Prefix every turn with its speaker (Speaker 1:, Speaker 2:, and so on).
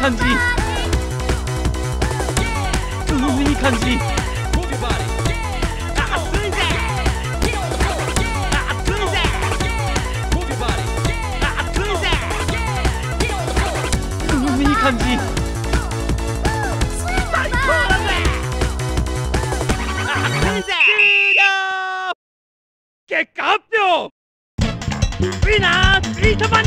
Speaker 1: 感じ。いい感じ。いい感じ。最高だぜ。終了。結果発表。ウィナービートマン